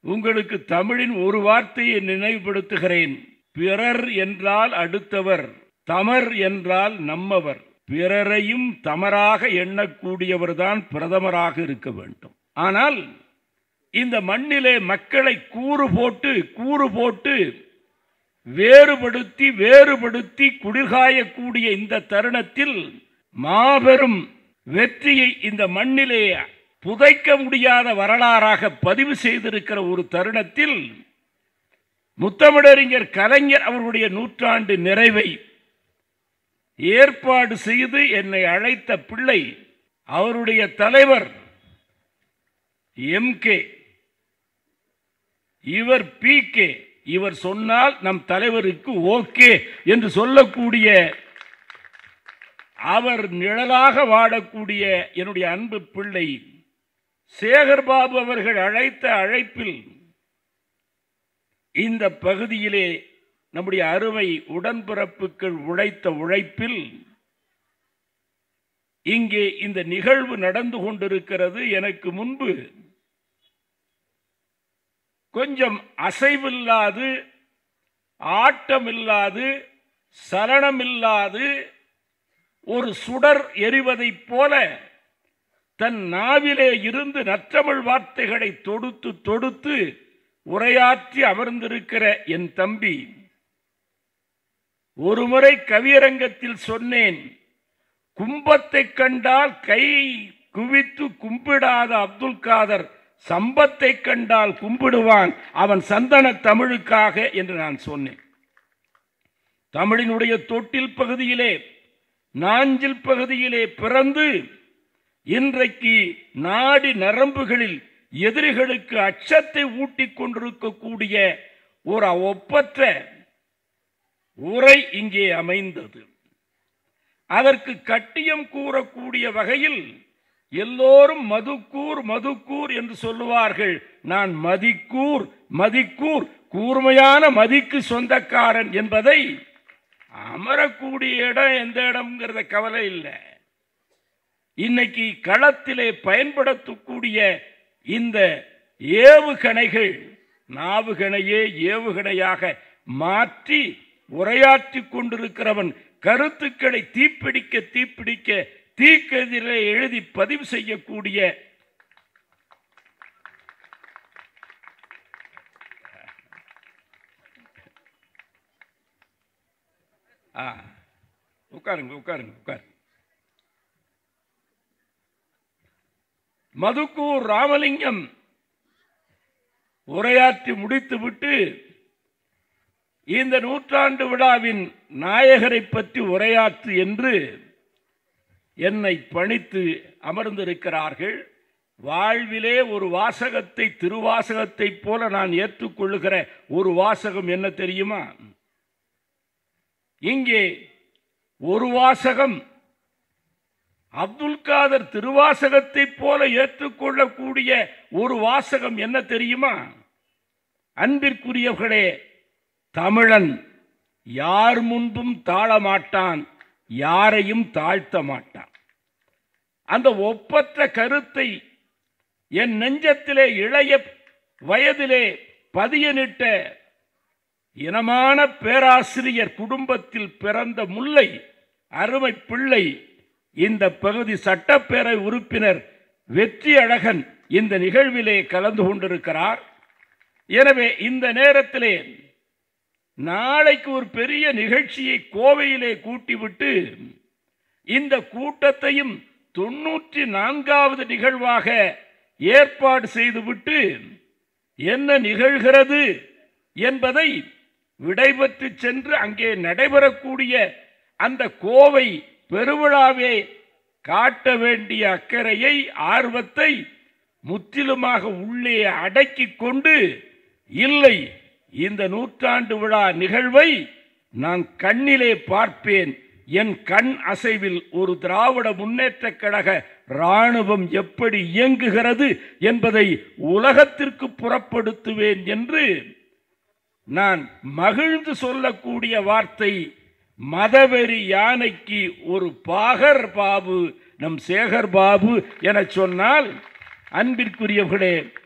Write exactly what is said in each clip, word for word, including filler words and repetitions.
உங்களுக்கு தமிழின் ஒரு வார்த்தையை நினைவுபடுத்துகிறேன். பிறர் என்றால் அடுத்தவர், தமர் என்றால் நம்மவர். பிறரையும் தமராக எண்ணக்கூடியவர்தான் பிரதமராக இருக்க வேண்டும். ஆனால் இந்த மண்ணிலே மக்களை கூறு போட்டு கூறு போட்டு வேறுபடுத்தி வேறுபடுத்தி குளிர்காயக்கூடிய இந்த தருணத்தில் மாபெரும் வெற்றியை இந்த மண்ணிலே புதைக்க முடியாத வரலாறாக பதிவு செய்திருக்கிற ஒரு தருணத்தில் முத்தமிழறிஞர் கலைஞர் அவருடைய நூற்றாண்டு நிறைவை ஏற்பாடு செய்து என்னை அழைத்த பிள்ளை அவருடைய தலைவர் எம் கே, இவர் பி கே. இவர் சொன்னால் நம் தலைவருக்கு ஓகே என்று சொல்லக்கூடிய, அவர் நிழலாக வாடக்கூடிய என்னுடைய அன்பு பிள்ளை சேகர்பாபு அவர்கள் அழைத்த அழைப்பில் இந்த பகுதியிலே நம்முடைய அருமை உடன்பிறப்புகள் உழைத்த உழைப்பில் இங்கே இந்த நிகழ்வு நடந்து கொண்டிருக்கிறது. எனக்கு முன்பு கொஞ்சம் அசைவில்லாது, ஆட்டமில்லாது, சலனமில்லாது ஒரு சுடர் எரிவதைப் போல தன் நாவிலே இருந்து நற்றமிழ் வார்த்தைகளை தொடுத்து தொடுத்து உரையாற்றி அமர்ந்திருக்கிற என் தம்பி, ஒருமுறை கவியரங்கத்தில் சொன்னேன், கும்பத்தை கண்டால் கை குவித்து கும்பிடாத அப்துல் காதர் சம்பத்தை கண்டால் கும்பிடுவான் அவன் சந்தன தமிழுக்காக என்று நான் சொன்னேன். தமிழினுடைய தொட்டில் பகுதியிலே, நாஞ்சில் பகுதியிலே பிறந்து இன்றைக்கு நாடி நரம்புகளில் எதிரிகளுக்கு அச்சத்தை ஊட்டிக் கொண்டிருக்கக்கூடிய ஒரு ஒப்பற்ற உரை இங்கே அமைந்தது. அதற்கு கட்டியம் கூறக்கூடிய வகையில் எல்லோரும் மதுக்கூர் மதுக்கூர் என்று சொல்லுவார்கள். நான் மதிக்கூர் மதிக்கூர் கூர்மையான மதிக்கு சொந்தக்காரன் என்பதை, அமரக்கூடிய இடம் எந்த இடம்ங்கிறத கவலை இல்லை, இன்னைக்கு களத்திலே பயன்படுத்தக்கூடிய இந்த ஏவுகணைகள் நாவுகணையே ஏவுகணையாக மாற்றி உரையாற்றி கொண்டிருக்கிறவன் கருத்துக்களை தீப்பிடிக்க தீப்பிடிக்க தீக்கதிரை எழுதி பதிவு செய்யக்கூடிய உட்காருங்க உட்காருங்க உட்காரு மதுக்கூர் ராமலிங்கம் உரையாற்றி முடித்துவிட்டு இந்த நூற்றாண்டு விழாவின் நாயகரை பற்றி உரையாற்று என்று என்னை பணித்து அமர்ந்திருக்கிறார்கள். வாழ்விலே ஒரு வாசகத்தை திருவாசகத்தை போல நான் ஏற்றுக்கொள்ளுகிற ஒரு வாசகம் என்ன தெரியுமா? இங்கே ஒரு வாசகம் அப்துல் காதர் திருவாசகத்தை போல ஏற்றுக்கொள்ளக்கூடிய ஒரு வாசகம் என்ன தெரியுமா? அன்பிற்குரியவர்களே, தமிழன் யார் முன்பும் தாழமாட்டான், யாரையும் தாழ்த்த மாட்டான். அந்த ஒப்பற்ற கருத்தை என் நெஞ்சத்திலே இளைய வயதிலே பதியனிட்ட இனமான பேராசிரியர் குடும்பத்தில் பிறந்த முல்லை அருமை பிள்ளை, இந்த பகுதி சட்டப்பேரவை உறுப்பினர் வெற்றி அழகன் இந்த நிகழ்விலே கலந்து கொண்டிருக்கிறார். எனவே இந்த நேரத்திலே நாளைக்கு ஒரு பெரிய நிகழ்ச்சியை கோவையிலே கூட்டிவிட்டு இந்த கூட்டத்தையும் தொன்னூற்றி நான்காவது நிகழ்வாக ஏற்பாடு செய்துவிட்டு என்ன நிகழ்கிறது என்பதை விடைபெற்று சென்று அங்கே நடைபெறக்கூடிய அந்த கோவை பெருவிழாவே காட்ட வேண்டிய அக்கறையை ஆர்வத்தை முற்றிலுமாக உள்ளே அடக்கி கொண்டு, இல்லை இந்த நூற்றாண்டு விழா நிகழ்வை நான் கண்ணிலே பார்ப்பேன், என் கண் அசைவில் ஒரு திராவிட முன்னேற்ற கழக இராணுவம் எப்படி இயங்குகிறது என்பதை உலகத்திற்கு புறப்படுத்துவேன் என்று நான் மகிழ்ந்து சொல்லக்கூடிய வார்த்தை, மதவெறி யானைக்கு ஒரு பாகர் பாபு நம் சேகர் பாபு என சொன்னால், அன்பிற்குரியவர்களே,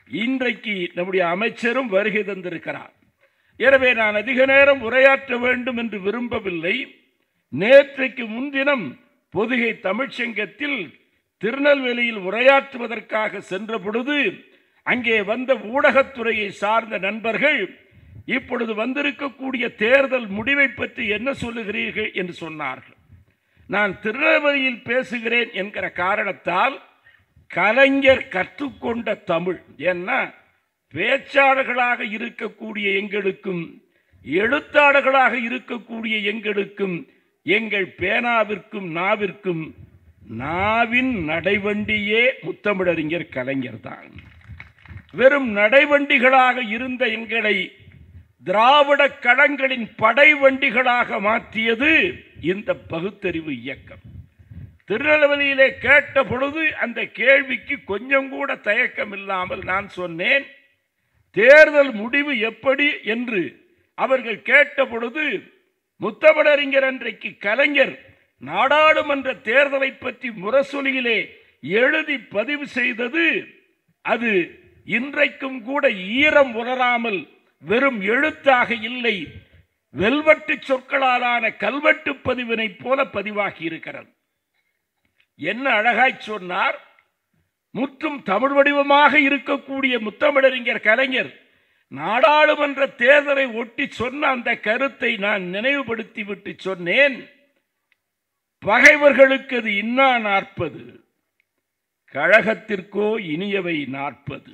இன்றைக்கு நம்முடைய அமைச்சரும் வருகை தந்திருக்கிறார். எனவே நான் அதிக நேரம் உரையாற்ற வேண்டும் என்று விரும்பவில்லை. நேற்றைக்கு முன்தினம் பொதிகை தமிழ்ச்சங்கத்தில் திருநெல்வேலியில் உரையாற்றுவதற்காக சென்ற பொழுது அங்கே வந்த ஊடகத்துறையை சார்ந்த நண்பர்கள் இப்பொழுது வந்திருக்கக்கூடிய தேர்தல் முடிவை பற்றி என்ன சொல்லுகிறீர்கள் என்று சொன்னார்கள். நான் திருநெல்வேலியில் பேசுகிறேன் என்கிற காரணத்தால் கலைஞர் கற்றுக்கொண்ட தமிழ், ஏன்னா பேச்சாளர்களாக இருக்கக்கூடிய எங்களுக்கும் எழுத்தாளர்களாக இருக்கக்கூடிய எங்களுக்கும் எங்கள் பேனாவிற்கும் நாவிற்கும் நாவின் நடைவண்டியே முத்தமிழறிஞர் கலைஞர் தான். வெறும் நடைவண்டிகளாக இருந்த எங்களை திராவிட கழகங்களின் படை வண்டிகளாக மாற்றியது இந்த பகுத்தறிவு இயக்கம். திருநெல்வேலியிலே கேட்ட பொழுது அந்த கேள்விக்கு கொஞ்சம் கூட தயக்கம் இல்லாமல் நான் சொன்னேன், தேர்தல் முடிவு எப்படி என்று அவர்கள் கேட்ட பொழுது முத்தமிழறிஞர் அன்றைக்கு கலைஞர் நாடாளுமன்ற தேர்தலை பற்றி முரசொலியிலே எழுதி பதிவு செய்தது அது இன்றைக்கும் கூட ஈரம் உணராமல் வெறும் எழுத்தாக இல்லை, வெல்வெட்டு சொற்களாலான கல்வெட்டு பதிவினை போல பதிவாகி இருக்கிறது. என்ன அழகாய் சொன்னார். முற்றும் தமிழ் வடிவமாக இருக்கக்கூடிய முத்தமிழறிஞர் கலைஞர் நாடாளுமன்ற தேர்தலை ஒட்டி சொன்ன அந்த கருத்தை நான் நினைவுபடுத்தி விட்டு சொன்னேன், பகைவர்களுக்கு அது இன்னா நாற்பது, கழகத்திற்கோ இனியவை நாற்பது.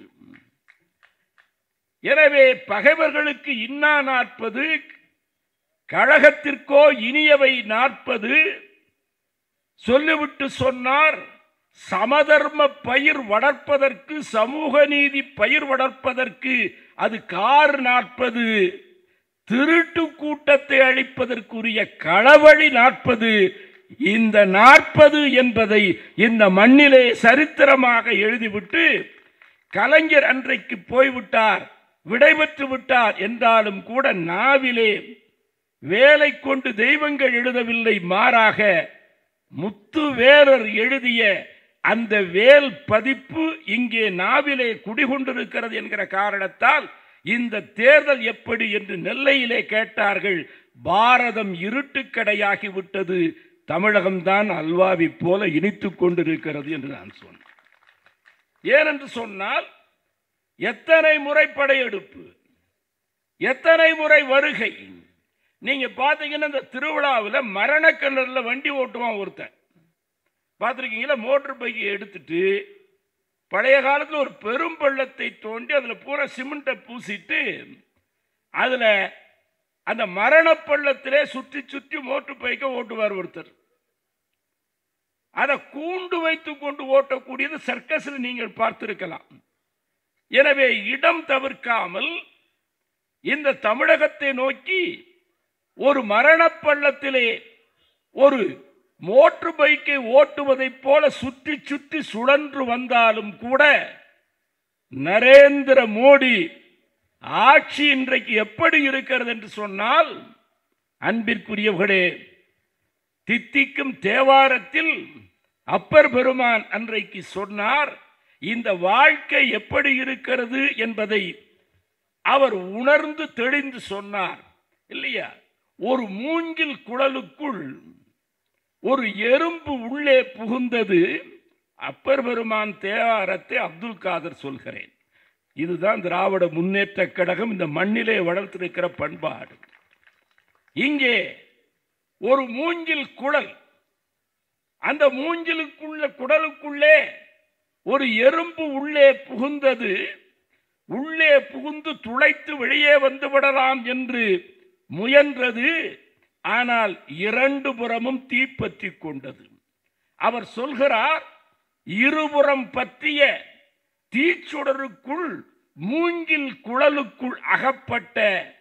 எனவே பகைவர்களுக்கு இன்னா நாற்பது, கழகத்திற்கோ இனியவை நாற்பது சொல்லிவிட்டு சொன்னார், சமதர்ம பயிர் வளர்ப்பதற்கு, சமூக நீதி பயிர் வளர்ப்பதற்கு அது கார் நாற்பது, திருட்டு கூட்டத்தை அழிப்பதற்குரிய களவழி நாற்பது. இந்த நாற்பது என்பதை இந்த மண்ணிலே சரித்திரமாக எழுதிவிட்டு கலைஞர் அன்றைக்கு போய்விட்டார், விடைபெற்று விட்டார் என்றாலும் கூட நாவிலே வேலை கொண்டு தெய்வங்கள் எழுதவில்லை, மாறாக முத்துவேலர் எழுதிய அந்த வேல் பதிப்பு இங்கே நாவிலே குடிகொண்டிருக்கிறது என்கிற காரணத்தால் இந்த தேர்தல் எப்படி என்று நெல்லையிலே கேட்டார்கள். பாரதம் இருட்டுக்கடையாகிவிட்டது, தமிழகம்தான் அல்வாவி போல இனித்துக் கொண்டிருக்கிறது என்று நான் சொன்னேன். ஏனென்று சொன்னால் எத்தனை முறை படையெடுப்பு, எத்தனை முறை வருகை. நீங்க பாத்தீங்கன்னா இந்த திருவிழாவில் மரணக்கிணறுல வண்டி ஓட்டுவான் ஒருத்தன், பார்த்துருக்கீங்களா? மோட்டர் பைக்கை எடுத்துட்டு பழைய காலத்தில் ஒரு பெரும் பள்ளத்தை தோண்டி அதில் பூரா சிமெண்ட்டை பூசிட்டு அதில் அந்த மரண பள்ளத்திலே சுற்றி சுற்றி மோட்டர் பைக்கை ஓட்டுவார் ஒருத்தர். அதை கூண்டு வைத்து கொண்டு ஓட்டக்கூடியது சர்க்கஸில் நீங்கள் பார்த்திருக்கலாம். எனவே இடம் தவிர்க்காமல் இந்த தமிழகத்தை நோக்கி ஒரு மரண பள்ளத்திலே ஒரு மோட்டர் பைக்கை ஓட்டுவதை போல சுற்றி சுற்றி சுழன்று வந்தாலும் கூட நரேந்திர மோடி ஆட்சி இன்றைக்கு எப்படி இருக்கிறது என்று சொன்னால், அன்பிற்குரியவர்களே, தித்திக்கும் தேவாரத்தில் அப்பர் பெருமான் அன்றைக்கு சொன்னார், இந்த வாழ்க்கை எப்படி இருக்கிறது என்பதை அவர் உணர்ந்து தெளிந்து சொன்னார் இல்லையா? ஒரு மூங்கில் குழலுக்குள் ஒரு எறும்பு உள்ளே புகுந்தது. அப்பர் பெருமான் தேவாரத்தை அப்துல் காதர் சொல்கிறேன். இதுதான் திராவிட முன்னேற்ற கழகம் இந்த மண்ணிலே வளர்த்திருக்கிற பண்பாடு. இங்கே ஒரு மூங்கில் குழல், அந்த மூங்கிலுக்குள்ள குடலுக்குள்ளே ஒரு எறும்பு உள்ளே புகுந்தது. உள்ளே புகுந்து துளைத்து வெளியே வந்து விடலாம் என்று முயன்றது. ஆனால் இரண்டு புறமும் தீப்பற்றி கொண்டது. அவர் சொல்கிறார், இருபுறம் பற்றிய தீச்சுடருக்குள் மூங்கில் குழலுக்குள் அகப்பட்ட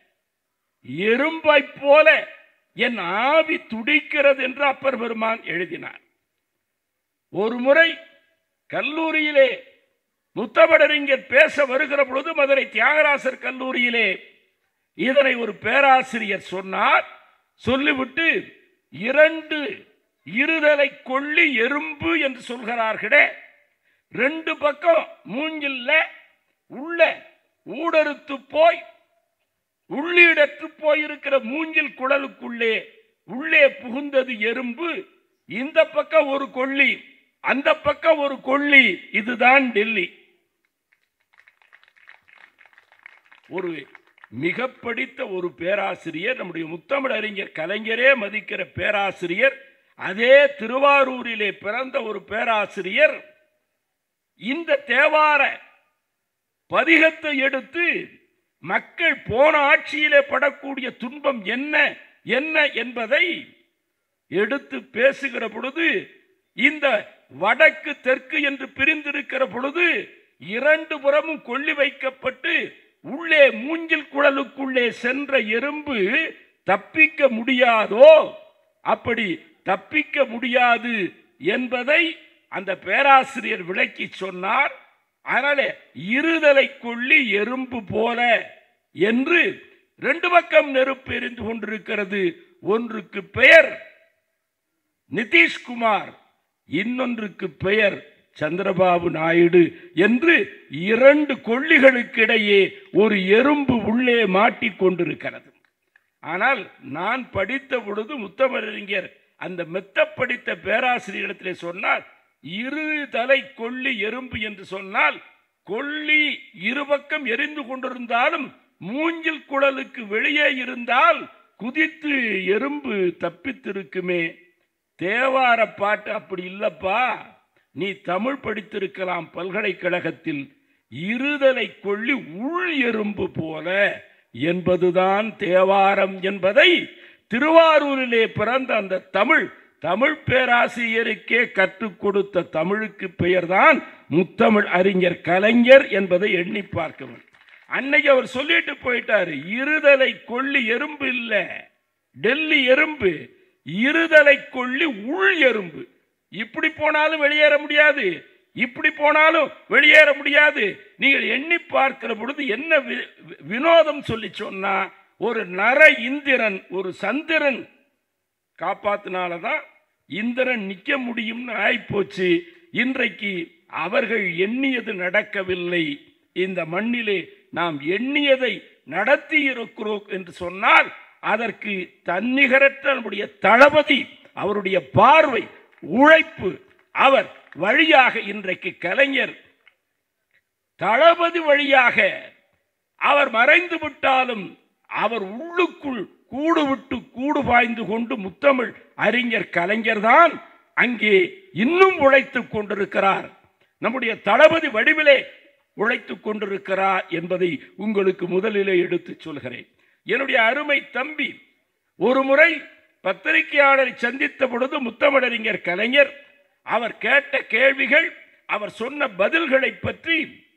எறும்பை போல என் ஆவி துடிக்கிறது என்று அப்பர் பெருமான் எழுதினார். ஒரு முறை கல்லூரியிலே முத்தமிழறிஞர் பேச வருகிற பொழுது மதுரை தியாகராசர் கல்லூரியிலே இதனை ஒரு பேராசிரியர் சொன்னார். சொல்லிவிட்டு இரண்டு இருதலை கொள்ளி எறும்பு என்று சொல்கிறார்களே, ரெண்டு பக்கம் மூங்கில்ல உள்ள ஊடறுத்து போய் உள்ளீடற்று போயிருக்கிற மூங்கில் குழலுக்குள்ளே உள்ளே புகுந்தது எறும்பு. இந்த பக்கம் ஒரு கொள்ளி, அந்த பக்கம் ஒரு கொள்ளி. இதுதான் டெல்லி. ஒரு மிக படித்த ஒரு பேராசிரியர், நம்முடைய முத்தமிழ் அறிஞர் கலைஞரே மதிக்கிற பேராசிரியர், அதே திருவாரூரிலே பிறந்த ஒரு பேராசிரியர் இந்த தேவார பதிகத்தை எடுத்து மக்கள் போன ஆட்சியிலே படக்கூடிய துன்பம் என்ன என்ன என்பதை எடுத்து பேசுகிற பொழுது, இந்த வடக்கு தெற்கு என்று பிரிந்திருக்கிற பொழுது இரண்டு புறமும் கொள்ளி வைக்கப்பட்டு உள்ளே மூங்கில் குழலுக்குள்ளே சென்ற எறும்பு தப்பிக்க முடியாதோ, அப்படி தப்பிக்க முடியாது என்பதை அந்த பேராசிரியர் விளக்கி சொன்னார். அதனால இருதலை கொள்ளி எறும்பு போல என்று ரெண்டு பக்கம் நெருப்பு எரிந்து கொண்டிருக்கிறது. ஒன்றுக்கு பெயர் நிதிஷ்குமார், இன்னொன்றுக்கு பெயர் சந்திரபாபு நாயுடு என்று இரண்டு கொள்ளிகளுக்கு இடையே ஒரு எறும்பு உள்ளே மாட்டிக்கொண்டிருக்கிறது. ஆனால் நான் படித்த பொழுது முத்தமிழறிஞர் அந்த மெத்த படித்த பேராசிரியரிடத்திலே சொன்னார், இருதலை கொள்ளி எறும்பு என்று சொன்னால் கொள்ளி இருபக்கம் எரிந்து கொண்டிருந்தாலும் மூங்கில் குழலுக்கு வெளியே இருந்தால் குதித்து எறும்பு தப்பித்திருக்குமே. தேவார பாட்டு அப்படி இல்லப்பா, நீ தமிழ் படித்திருக்கலாம் பல்கலைக்கழகத்தில். இருதலை கொள்ளி உள் எறும்பு போல என்பதுதான் தேவாரம் என்பதை திருவாரூரிலே பிறந்த அந்த தமிழ் தமிழ் பேராசிரியருக்கே கற்றுக் கொடுத்த தமிழுக்கு பெயர்தான் முத்தமிழ் அறிஞர் கலைஞர் என்பதை எண்ணி பார்க்க வேண்டும். அன்னைக்கு அவர் சொல்லிட்டு போயிட்டாரு, இருதலை கொள்ளி எறும்பு இல்ல டெல்லி எறும்பு, இருதலை கொள்ளி உள் எறும்பு. இப்படி போனாலும் வெளியேற முடியாது, இப்படி போனாலும் வெளியேற முடியாது. நீங்கள் எண்ணி பார்க்கிற பொழுது என்ன வினோதம் சொல்லி சொன்னா, ஒரு நர இந்திரன் ஒரு சந்திரன் காப்பாத்தினாலதான் இந்திரன் நிக்க முடியும்னு ஆயிப்போச்சு. இன்றைக்கு அவர்கள் எண்ணியது நடக்கவில்லை. இந்த மண்ணிலே நாம் எண்ணியதை நடத்தி இருக்கிறோம் என்று சொன்னால் அதற்கு தன்னிகரற்ற நம்முடைய தளபதி, அவருடைய பார்வை, உழைப்பு, அவர் வழியாக இன்றைக்கு கலைஞர் தளபதி வழியாக அவர் மறைந்து விட்டாலும் அவர் உள்ளுக்குள் கூடு விட்டு கூடு பாய்ந்து கொண்டு முத்தமிழ் அறிஞர் கலைஞர் தான் அங்கே இன்னும் உழைத்துக் கொண்டிருக்கிறார். நம்முடைய தளபதி வடிவிலே உழைத்துக் கொண்டிருக்கிறார் என்பதை உங்களுக்கு முதலிலே எடுத்து சொல்கிறேன். என்னுடைய அருமை தம்பி ஒரு முறை பத்திரிகையாளரை சந்தித்த பொழுது முத்தமிழறிஞர் கலைஞர் அவர் கேட்ட கேள்விகள், அவர் சொன்ன பதில்களை பற்றி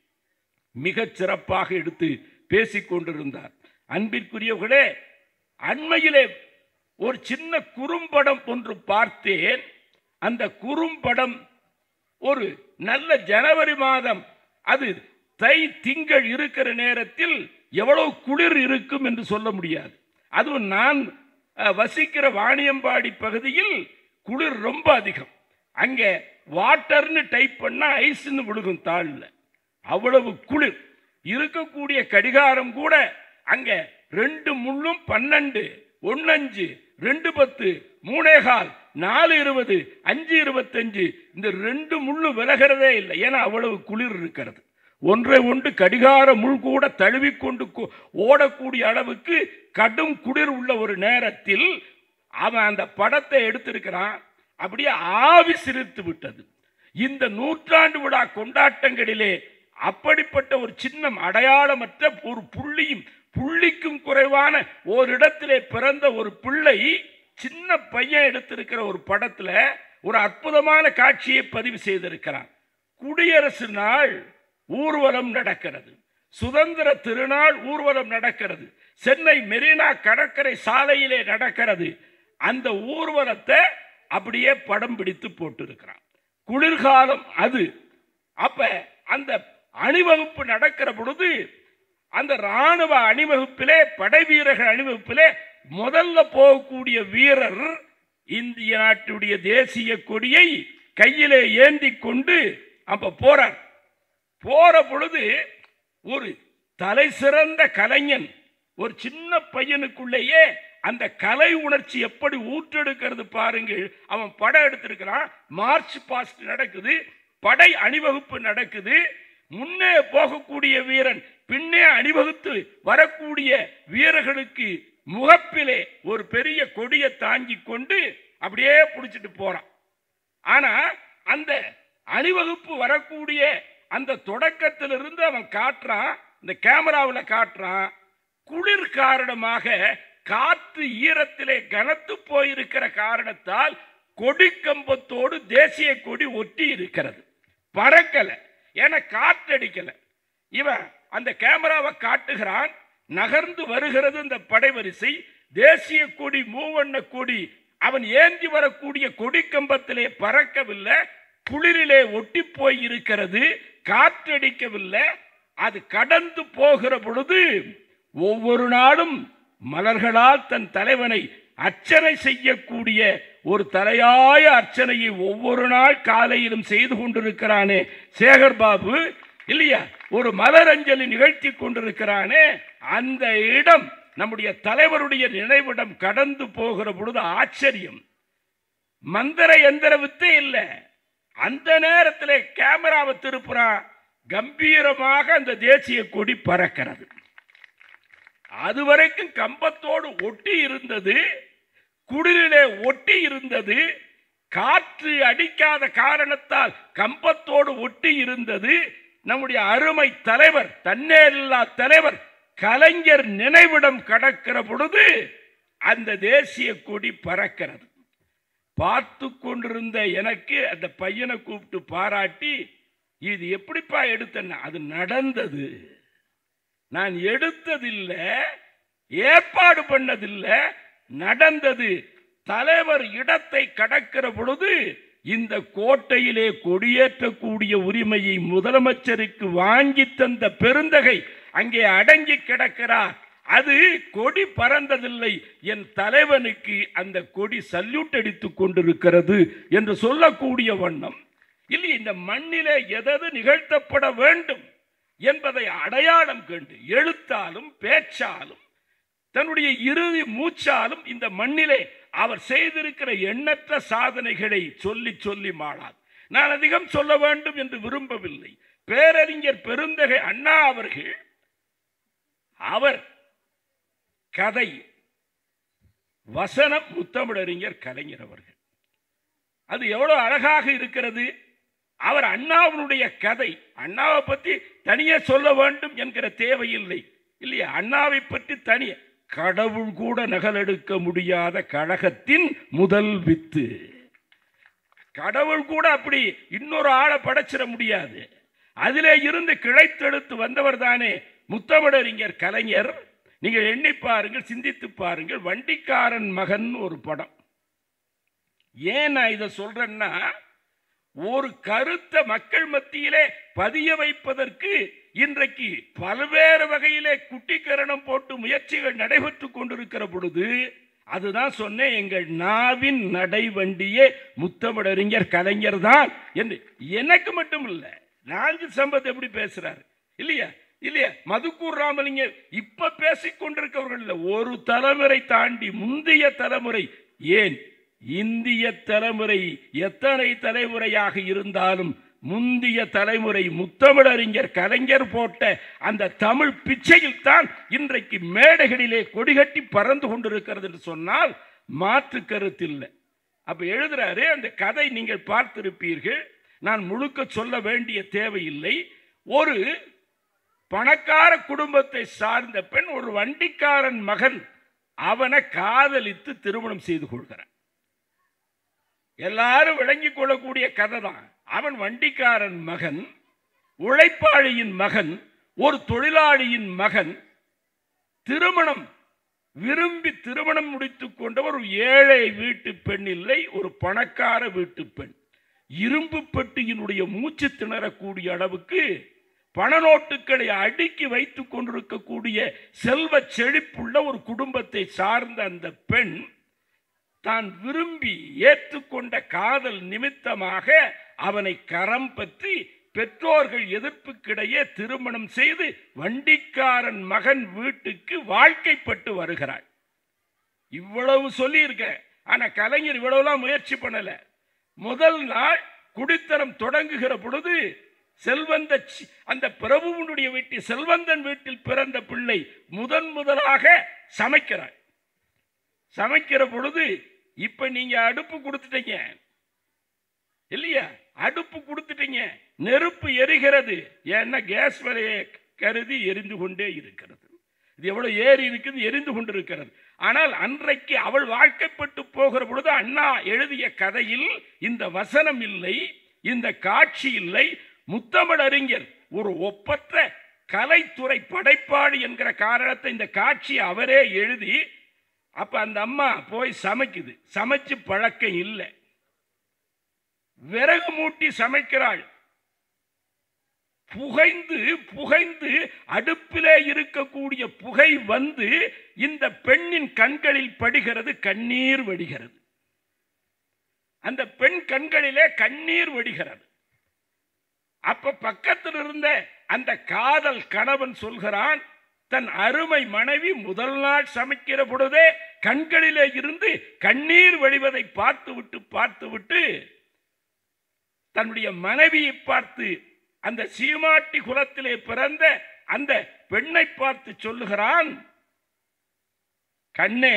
மிகச் சிறப்பாக எடுத்து பேசிக் கொண்டிருந்தார். அன்பிற்குரியவர்களே, அண்மையிலே ஒரு சின்ன குறும்படம் ஒன்று பார்த்தேன். அந்த குறும்படம் ஒரு நல்ல ஜனவரி மாதம், அது தை திங்கள் இருக்கிற நேரத்தில் எவ்வளவு குளிர் இருக்கும் என்று சொல்ல முடியாது. அதுவும் நான் வசிக்கிற வாணியம்பாடி பகுதியில் குளிர் ரொம்ப அதிகம். அங்கே வாட்டர்னு டைப் பண்ணா ஐஸ்ன்னு விழுகும் தாழ்ல, அவ்வளவு குளிர் இருக்கக்கூடிய கடிகாரம் கூட அங்க ரெண்டு முள்ளும் பன்னெண்டு, ஒன்னஞ்சு, ரெண்டு பத்து, மூணேகால், நாலு இருபது, அஞ்சு இருபத்தஞ்சு, இந்த ரெண்டு முள்ளு விலகிறதே இல்லை. ஏன்னா அவ்வளவு குளிர் இருக்கிறது. ஒன்றை ஒன்று கடிகார முள் கூட தழுவிக்கொண்டு ஓடக்கூடிய அளவுக்கு கடும் குளிர் உள்ள ஒரு நேரத்தில் அவன் அந்த படத்தை எடுத்திருக்கிறான். அப்படியே ஆவி சிரித்து விட்டது. இந்த நூற்றாண்டு விழா கொண்டாட்டங்களிலே அப்படிப்பட்ட ஒரு சின்னம், அடையாளமற்ற ஒரு புள்ளியும் புள்ளிக்கும் குறைவான ஒரு இடத்திலே பிறந்த ஒரு பிள்ளை, சின்ன பையன் எடுத்திருக்கிற ஒரு படத்துல ஒரு அற்புதமான காட்சியை பதிவு செய்திருக்கிறான். குடியரசு நாள் ஊர்வலம் நடக்கிறது, சுதந்திர திருநாள் ஊர்வலம் நடக்கிறது, சென்னை மெரினா கடற்கரை சாலையிலே நடக்கிறது. அந்த ஊர்வலத்தை அப்படியே படம் பிடித்து போட்டிருக்கிறான். குளிர்காலம் அது. அப்ப அந்த அணிவகுப்பு நடக்கிற பொழுது அந்த ராணுவ அணிவகுப்பிலே, படை வீரர்கள் அணிவகுப்பிலே முதல்ல போகக்கூடிய வீரர் இந்திய நாட்டுடைய தேசிய கொடியை கையிலே ஏந்தி கொண்டு அப்ப போறார். போற பொழுது ஒரு தலை சிறந்த கலைஞன் ஒரு சின்ன பையனுக்குள்ளேயே அந்த கலை உணர்ச்சி எப்படி ஊற்றெடுக்கிறது பாருங்கள். அவன் படம் எடுத்திருக்கிறான், மார்ச் பாஸ்ட் நடக்குது, படை அணிவகுப்பு நடக்குது, முன்னே போகக்கூடிய வீரன் பின்னே அணிவகுத்து வரக்கூடிய வீரர்களுக்கு முகப்பிலே ஒரு பெரிய கொடியை தாங்கி கொண்டு அப்படியே பிடிச்சிட்டு போறான். ஆனா அந்த அணிவகுப்பு வரக்கூடிய அந்த தொடக்கத்திலிருந்து அவன் காட்டுறான், இந்த கேமராவில் காட்டுறான், குளிர் காரணமாக காற்று ஈரத்திலே கனத்து போயிருக்கிற காரணத்தால் கொடி கம்பத்தோடு தேசிய கொடி ஒட்டி இருக்கிறது, பறக்கல, ஏன்னா காற்றடிக்கல. இவன் அந்த கேமராவை காட்டுகிறான், நகர்ந்து வருகிறது இந்த படைவரிசை, தேசிய கொடி மூவண்ண கொடி அவன் ஏந்தி வரக்கூடிய கொடி கம்பத்திலே பறக்கவில்லை, குளிரிலே ஒட்டி போய் இருக்கிறது, காற்றடிக்கவில்லை. அது கடந்து போகிற பொழுது ஒவ்வொரு நாளும் மலர்களால் தன் தலைவனை அர்ச்சனை செய்யக்கூடிய ஒரு தலையாய அர்ச்சனையை ஒவ்வொரு நாள் காலையிலும் செய்து கொண்டிருக்கிறானே சேகர் பாபு இல்லையா, ஒரு மலரஞ்சலி நிகழ்த்தி கொண்டிருக்கிறானே, அந்த இடம் நம்முடைய தலைவருடைய நினைவிடம் கடந்து போகிற பொழுது ஆச்சரியம். மந்திர எந்திர வித்தே இல்லை, அந்த நேரத்தில் கேமராவை திருப்புறான், கம்பீரமாக அந்த தேசிய கொடி பறக்கிறது. அதுவரைக்கும் கம்பத்தோடு ஒட்டி இருந்தது, குடிலே ஒட்டி இருந்தது, காற்று அடிக்காத காரணத்தால் கம்பத்தோடு ஒட்டி இருந்தது. நம்முடைய அருமை தலைவர், தன்னேரில்லா தலைவர் கலைஞர் நினைவிடம் கடக்கிற பொழுது அந்த தேசிய கொடி பறக்கிறது. பார்த்து கொண்டிருந்த எனக்கு அந்த பையனை கூப்பிட்டு பாராட்டி, இது எப்படிப்பா எடுத்தேன்னா, அது நடந்தது, நான் எடுத்ததில்லை, ஏற்பாடு பண்ணதில்லை, நடந்தது. தலைவர் இடத்தை கடக்கிற பொழுது இந்த கோட்டையிலே கொடியேற்றக்கூடிய உரிமையை முதலமைச்சருக்கு வாங்கி தந்த பெருந்தகை அங்கே அடங்கி கிடக்கிறார். அது கொடி பறந்ததில்லை, என் தலைவனுக்கு அந்த கொடி சல்யூட் அடித்துக் கொண்டிருக்கிறது என்று சொல்லக்கூடிய வண்ணம் இல்லை. இந்த மண்ணிலே எதது நிகழ்த்தப்பட வேண்டும் என்பதை அடையாளம் கண்டு எழுத்தாலும் பேச்சாலும் தன்னுடைய இறுதி மூச்சாலும் இந்த மண்ணிலே அவர் செய்திருக்கிற எண்ணற்ற சாதனைகளை சொல்லி சொல்லி மாளாது. நான் அதிகம் சொல்ல வேண்டும் என்று விரும்பவில்லை. பேரறிஞர் பெருந்தகை அண்ணா அவர்கள், அவர் கதை வசனம் முத்தமிழறிஞர் கலைஞர் அவர்கள், அது எவ்வளவு அழகாக இருக்கிறது. அவர் அண்ணாவுடைய கதை, அண்ணாவை பற்றி தனியே சொல்ல வேண்டும் என்கிற தேவையில்லை இல்லையா. அண்ணாவை பற்றி தனியே, கடவுள் கூட நகலெடுக்க முடியாத கழகத்தின் முதல் வித்து, கடவுள் கூட அப்படி இன்னொரு ஆளை படைச்சிட முடியாது. அதிலே இருந்து கிளைத்தெடுத்து வந்தவர் தானே முத்தமிழறிஞர் கலைஞர். நீங்கள் எண்ணி பாருங்கள், சிந்தித்து பாருங்கள். வண்டிக்காரன் மகன் ஒரு படம். ஏன் நான் இதை சொல்றேன்னா, ஒரு கருத்தை மக்கள் மத்தியிலே பதிய வைப்பதற்கு இன்றைக்கு பல்வேறு வகையிலே குட்டிக்கரணம் போட்டு முயற்சிகள் நடைபெற்றுக் கொண்டிருக்கிற பொழுது, அதுதான் சொன்னேன், எங்கள் நாவின் நடைவண்டியே முத்தமிழறிஞர் கலைஞர் தான் என்று. எனக்கு மட்டும் இல்ல, நான்கு சம்பத் எப்படி பேசுறாரு இல்லையா இல்லையா, மதுக்கூர் ராமலிங்கம் இப்ப பேசிக் கொண்டிருக்கிறவர்கள் ஒரு தலைமுறை தாண்டி முந்தைய தலைமுறை, ஏன் இந்திய தலைமுறை எத்தனை தலைமுறையாக இருந்தாலும் முந்தைய தலைமுறை முத்தமிழறிஞர் கலைஞர் போட்ட அந்த தமிழ் பிச்சையில் தான் இன்றைக்கு மேடைகளிலே கொடிகட்டி பறந்து கொண்டிருக்கிறது என்று சொன்னால் மாற்று கருத்தில்லை. அப்ப எழுதுறாரு, அந்த கதை நீங்கள் பார்த்திருப்பீர்கள், நான் முழுக்க சொல்ல வேண்டிய தேவையில்லை. ஒரு பணக்கார குடும்பத்தை சார்ந்த பெண், ஒரு வண்டிக்காரன் மகன் அவனை காதலித்து திருமணம் செய்து கொள்கிறான். எல்லாரும் விளங்கிக் கொள்ளக்கூடிய கதை தான். அவன் வண்டிக்காரன் மகன், உழைப்பாளியின் மகன், ஒரு தொழிலாளியின் மகன், திருமணம் விரும்பி திருமணம் முடித்துக் கொண்டவர் ஒரு ஏழை வீட்டு பெண் இல்லை, ஒரு பணக்கார வீட்டு பெண். இரும்பு பெட்டியினுடைய மூச்சு திணறக்கூடிய அளவுக்கு பண நோட்டுகளை அடுக்கி வைத்துக் கொண்டிருக்கக்கூடிய செல்வ செழிப்புள்ள ஒரு குடும்பத்தை சார்ந்த அந்த பெண் தான் விரும்பி ஏற்றுக்கொண்ட காதல் நிமித்தமாக அவனை கரம் பற்றி பெற்றோர்கள் எதிர்ப்புக்கிடையே திருமணம் செய்து வண்டிக்காரன் மகன் வீட்டுக்கு வாழ்க்கைப்பட்டு வருகிறாள். இவ்வளவு சொல்லி இருக்க. ஆனா கலைஞர் இவ்வளவுலாம் முயற்சி பண்ணல. முதல் நாள் குடித்தனம் தொடங்குகிற பொழுது செல்வந்த அந்த பிரபுவனுடைய வீட்டில் செல்வந்தன் வீட்டில் பிறந்த பிள்ளை முதன் முதலாக சமைக்கிறாள். சமைக்கிற பொழுது இப்ப நீங்க அடுப்பு கொடுத்துட்டீங்க இல்லையா? அடுப்பு கொடுத்துட்டீங்க, நெருப்பு எரிகிறது. ஏன்னா கேஸ் விலையை கருதி எரிந்து கொண்டே இருக்கிறது. இது எவ்வளவு ஏறி இருக்குது, எரிந்து கொண்டிருக்கிறது. ஆனால் அன்றைக்கு அவள் வாழ்க்கைப்பட்டு போகிற பொழுது அண்ணா எழுதிய கதையில் இந்த வசனம் இல்லை, இந்த காட்சி இல்லை. முத்தமிழ் அறிஞர் ஒரு ஒப்பற்ற கலைத்துறை படைப்பாளி என்கிற காரணத்தை இந்த காட்சி அவரே எழுதி, அப்ப அந்த அம்மா போய் சமைக்குது. சமைச்சு பழக்கம் இல்லை, விறகு மூட்டி சமைக்கிறாள். புகைந்து புகைந்து அடுப்பிலே இருக்கக்கூடிய புகை வந்து இந்த பெண்ணின் கண்களில் படுகிறது, கண்ணீர் வடிகிறது. அந்த பெண் கண்களிலே கண்ணீர் வடிகிறது. அப்ப பக்கத்தில் இருந்த அந்த காதல் கணவன் சொல்கிறான், தன் அருமை மனைவி முதல் நாள் சமைக்கிற பொழுதே கண்களிலே இருந்து கண்ணீர் வடிவதை பார்த்து விட்டு பார்த்து விட்டு தன்னுடைய மனைவியை பார்த்து அந்த சீமாட்டி குலத்திலே பிறந்த அந்த பெண்ணை பார்த்து சொல்லுகிறான், கண்ணே,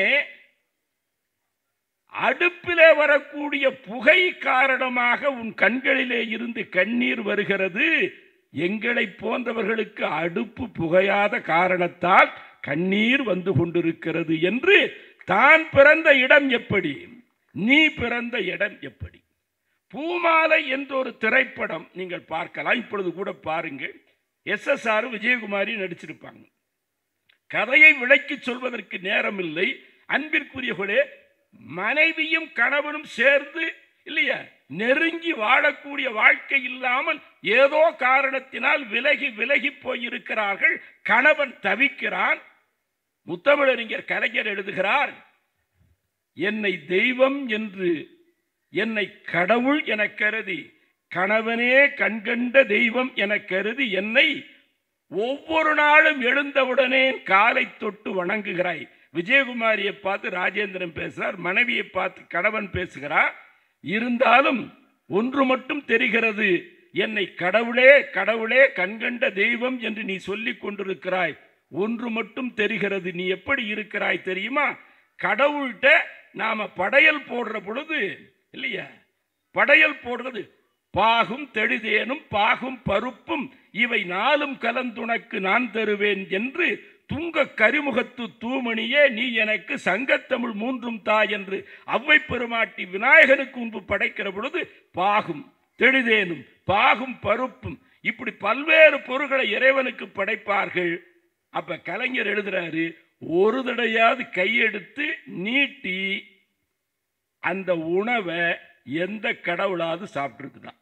அடுப்பிலே வரக்கூடிய புகை காரணமாக உன் கண்களிலே இருந்து கண்ணீர் வருகிறது. எங்களை போன்றவர்களுக்கு அடுப்பு புகையாத காரணத்தால் கண்ணீர் வந்து கொண்டிருக்கிறது என்று தான் பிறந்த இடம் எப்படி, நீ பிறந்த இடம் எப்படி. பூமாலை என்ற ஒரு திரைப்படம் நீங்கள் பார்க்கலாம், இப்பொழுது கூட பாருங்கள். எஸ் எஸ் ஆர் விஜயகுமாரி நடிச்சிருப்பாங்க. கதையை விளக்கி சொல்வதற்கு நேரம் இல்லை. அன்பிற்குரியவர்களே, மனைவியும் கணவனும் சேர்ந்து இல்லையா நெருங்கி வாழக்கூடிய வாழ்க்கை இல்லாமல் ஏதோ காரணத்தினால் விலகி விலகி போயிருக்கிறார்கள். கணவன் தவிக்கிறான். முத்தமிழறிஞர் கலைஞர் எழுதுகிறார், என்னை தெய்வம் என்று என்னை கடவுள் என கருதி, கணவனே கண்கண்ட தெய்வம் என கருதி என்னை ஒவ்வொரு நாளும் எழுந்தவுடனே காலை தொட்டு வணங்குகிறாய். விஜயகுமாரியை பார்த்து ராஜேந்திரன் பேசுறார், மனைவியை பார்த்து கணவன் பேசுகிறார். இருந்தாலும் ஒன்று மட்டும் தெரிகிறது, என்னை கடவுளே கடவுளே கண்கண்ட தெய்வம் என்று நீ சொல்லிக் கொண்டிருக்கிறாய். ஒன்று மட்டும் தெரிகிறது, நீ எப்படி இருக்கிறாய் தெரியுமா? கடவுள்கிட்ட நாம படையல் போடுற பொழுது இல்லையா, படையல் போடுறது பாகும் தெளிதேனும் பாகும் பருப்பும் இவை நாளும் கலந்துனக்கு நான் தருவேன் என்று துங்க கரிமுகத்து தூமணியே நீ எனக்கு சங்கத்தமிழ் மூன்றும் தா என்று அவ்வை பெருமாட்டி விநாயகனுக்கு முன்பு படைக்கிற பொழுது பாகும் தெளிதேனும் பாகும் பருப்பும் இப்படி பல்வேறு பொருட்களை இறைவனுக்கு படைப்பார்கள். அப்ப கலைஞர் எழுதுறாரு, ஒரு தடையாவது கையெடுத்து நீட்டி அந்த உணவை எந்த கடவுளாவது சாப்பிட்டுருக்குதான்?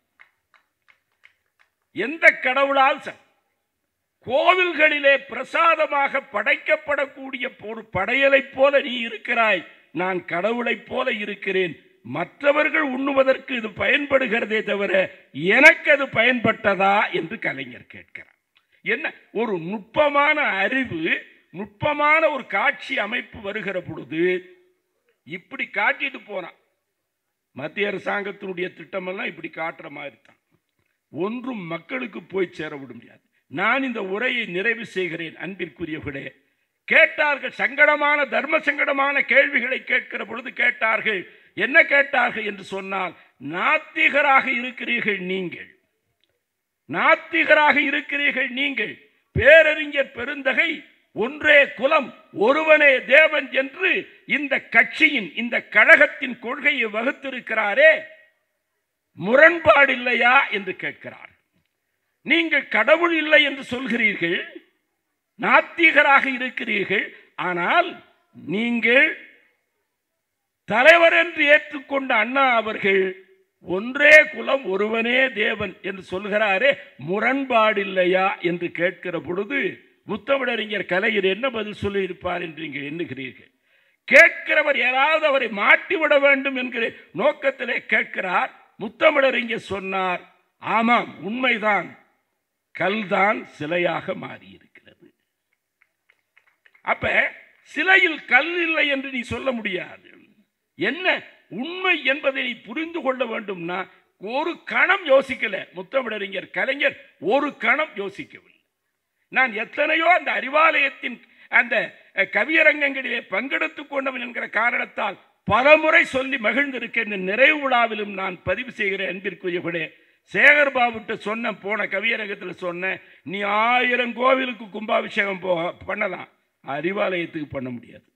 எந்த கடவுளால்? கோவில்களிலே பிரசாதமாக படைக்கப்படக்கூடிய ஒரு படையலை போல நீ இருக்கிறாய், நான் கடவுளை போல இருக்கிறேன். மற்றவர்கள் உண்ணுவதற்கு இது பயன்படுகிறதே தவிர எனக்கு அது பயன்பட்டதா என்று கலைஞர் கேட்கிறார். என்ன ஒரு நுட்பமான அறிவு, நுட்பமான ஒரு காட்சி அமைப்பு வருகிற பொழுது இப்படி காட்டிட்டு போனான். மத்திய அரசாங்கத்தினுடைய திட்டமெல்லாம் இப்படி காட்டுற மாதிரி தான். ஒன்றும் மக்களுக்கு போய் சேர விட முடியாது. நான் இந்த உரையை நிறைவு செய்கிறேன். அன்பிற்குரியவர்களே, கேட்டார்கள், சங்கடமான தர்ம சங்கடமான கேள்விகளை கேட்கிற பொழுது கேட்டார்கள். என்ன கேட்டார்கள் என்று சொன்னால், நாத்திகராக இருக்கிறீர்கள் நீங்கள், நாத்திகராக இருக்கிறீர்கள் நீங்கள். பேரறிஞர் பெருந்தகை ஒன்றே குலம் ஒருவனே தேவன் என்று இந்த கட்சியின் இந்த கழகத்தின் கொள்கையை வகுத்திருக்கிறாரே, முரண்பாடு இல்லையா என்று கேட்கிறார். நீங்கள் கடவுள் இல்லை என்று சொல்கிறீர்கள், நாத்திகராக இருக்கிறீர்கள், ஆனால் நீங்கள் தலைவர் என்று ஏற்றுக்கொண்ட அண்ணா அவர்கள் ஒன்றே குலம் ஒருவனே தேவன் என்று சொல்கிறாரே, முரண்பாடு இல்லையா என்று கேட்கிற பொழுது முத்தமிழறிஞர் கலைஞர் என்ன பதில் சொல்லி இருப்பார் என்று நீங்கள் எண்ணுகிறீர்கள்? கேட்கிறவர் யாராவது அவரை மாட்டிவிட வேண்டும் என்கிற நோக்கத்திலே கேட்கிறார். முத்தமிழறிஞர் சொன்னார், ஆமாம், உண்மைதான். கல்தான் சிலையாக மாறி இருக்கிறது. அப்ப சிலையில் கல் இல்லை என்று நீ சொல்ல முடியாது. என்ன உண்மை என்பதை நீ புரிந்து கொள்ள வேண்டும்னா ஒரு கணம் யோசிக்கல முத்தமிழறிஞர் கலைஞர், ஒரு கணம் யோசிக்கவில்லை. நான் எத்தனையோ அந்த அறிவாலயத்தின் அந்த கவியரங்கங்களிலே பங்கெடுத்துக் கொண்டவன் என்கிற காரணத்தால் பலமுறை சொல்லி மகிழ்ந்திருக்க இந்த நிறைவு விழாவிலும் நான் பதிவு செய்கிறேன். அன்பிற்குரியவர்களே, சேகர்பாபுட்ட சொன்ன, போன கவியரங்கத்தில் சொன்ன, நீ ஆயிரம் கோவிலுக்கு கும்பாபிஷேகம் போ பண்ணலாம், அறிவாலயத்துக்கு பண்ண முடியாது.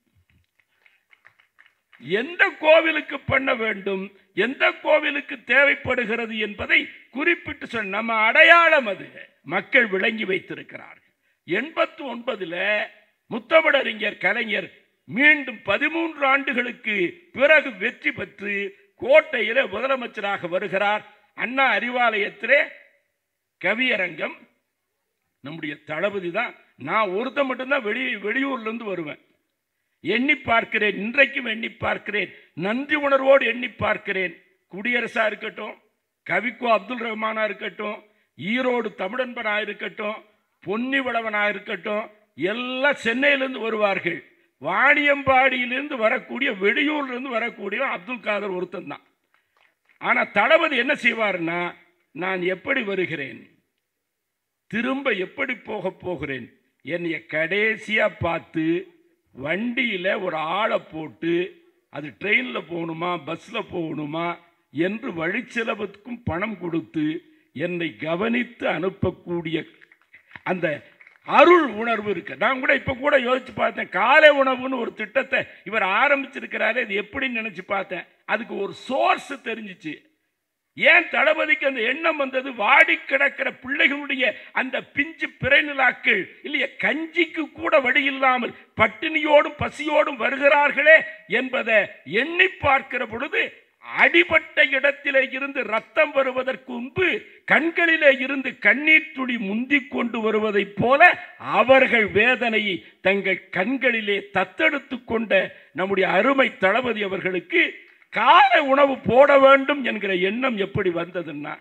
எந்த கோவிலுக்கு பண்ண வேண்டும், எந்த கோவிலுக்கு தேவைப்படுகிறது என்பதை குறிப்பிட்டு சொன்ன நம்ம அடையாளம் அது மக்கள் விளங்கி வைத்திருக்கிறார்கள். எண்பத்தி ஒன்பதுல முத்தமிழறிஞர் கலைஞர் மீண்டும் பதிமூன்று ஆண்டுகளுக்கு பிறகு வெற்றி பெற்று கோட்டையில முதலமைச்சராக வருகிறார். அண்ணா அறிவாலயத்திலே கவியரங்கம். நம்முடைய தளபதி தான். நான் ஒருத்த மட்டும்தான் வெளி வெளியூர்ல இருந்து வருவேன். எண்ணி பார்க்கிறேன், இன்றைக்கும் எண்ணி பார்க்கிறேன், நன்றி உணர்வோடு எண்ணி பார்க்கிறேன். குடியரசா இருக்கட்டும், கவிக்கோ அப்துல் ரஹ்மானா இருக்கட்டும், ஈரோடு தமிழன்பனா இருக்கட்டும், பொன்னிவளவனா இருக்கட்டும், எல்லாம் சென்னையிலிருந்து வருவார்கள். வாணியம்பாடியிலிருந்து வரக்கூடிய, வெளியூர்லேருந்து வரக்கூடிய அப்துல் காதர் ஒருத்தன் தான். ஆனால் தளபதி என்ன செய்வார்னா, நான் எப்படி வருகிறேன், திரும்ப எப்படி போக போகிறேன், என்னைய கடைசியா பார்த்து வண்டியில் ஒரு ஆளை போட்டு அது ட்ரெயினில் போகணுமா பஸ்ஸில் போகணுமா என்று வழிச்செலவுக்கும் பணம் கொடுத்து என்னை கவனித்து அனுப்பக்கூடிய அந்த அருள் உணர்வு இருக்கு. நான் கூட இப்ப கூட யோசிச்சு பார்த்தேன், காலை உணவுன்னு ஒரு திட்டத்தை இவர் ஆரம்பிச்சிருக்கிறாரு, இது எப்படின்னு நினைச்சு பார்த்தேன். அதுக்கு ஒரு சோர்ஸ் தெரிஞ்சிச்சு. ஏன் தளபதிக்கு அந்த எண்ணம் வந்தது? வாடி கிடக்கிற பிள்ளைகளுடைய அந்த பிஞ்சு பிறைநிலாக்கள் இல்லையா, கஞ்சிக்கு கூட வழி இல்லாமல் பட்டினியோடும் பசியோடும் வருகிறார்களே என்பதை எண்ணி பார்க்கிற பொழுது, அடிபட்ட இடத்திலே இருந்து ரத்தம் வருவதற்கு முன்பு கண்களிலே இருந்து கண்ணீர் துளி முந்திக் கொண்டு வருவதை போல அவர்கள் வேதனையை தங்கள் கண்களிலே தத்தெடுத்து கொண்ட நம்முடைய அருமை தளபதி அவர்களுக்கு காலை உணவு போட வேண்டும் என்கிற எண்ணம் எப்படி வந்ததுன்னா,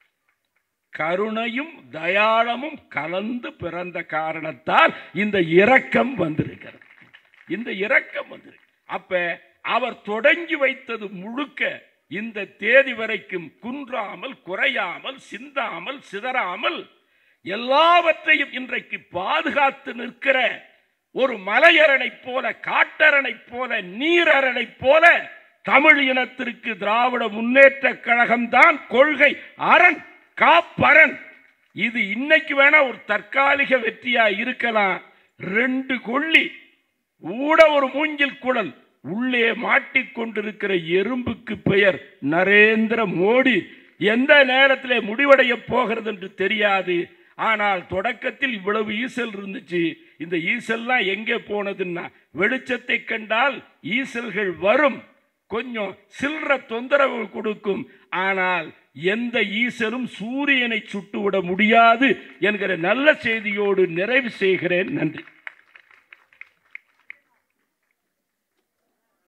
கருணையும் தயாளமும் கலந்து பிறந்த காரணத்தால் இந்த இரக்கம் வந்திருக்கிறது. இந்த இரக்கம் வந்திருக்கு. அப்ப அவர் தொடங்கி வைத்தது முழுக்க இந்த தேதி வரைக்கும் குன்றாமல், குறையாமல், சிந்தாமல், சிதறாமல் எல்லாவற்றையும் இன்றைக்கு பாதுகாத்து நிற்கிற ஒரு மலையரணை போல, காட்டரணை போல, நீரரணை போல தமிழ் இனத்திற்கு திராவிட முன்னேற்ற கழகம் தான் கொள்கை அரண், காப்பரண். இது இன்னைக்கு வேணா ஒரு தற்காலிக வெற்றியா இருக்கலாம். ரெண்டு கொள்ளி ஊட ஒரு மூங்கில் குழல் உள்ளே மாட்டிக்கொண்டிருக்கிற எறும்புக்கு பெயர் நரேந்திர மோடி. எந்த நேரத்தில் முடிவடைய போகிறது என்று தெரியாது. ஆனால் தொடக்கத்தில் இவ்வளவு ஈசல் இருந்துச்சு. இந்த ஈசல்லாம் எங்கே போனதுன்னா, வெளிச்சத்தை கண்டால் ஈசல்கள் வரும், கொஞ்சம் சில்லற தொந்தரவு கொடுக்கும். ஆனால் எந்த ஈசலும் சூரியனை சுட்டுவிட முடியாது என்கிற நல்ல செய்தியோடு நிறைவு செய்கிறேன். நன்றி.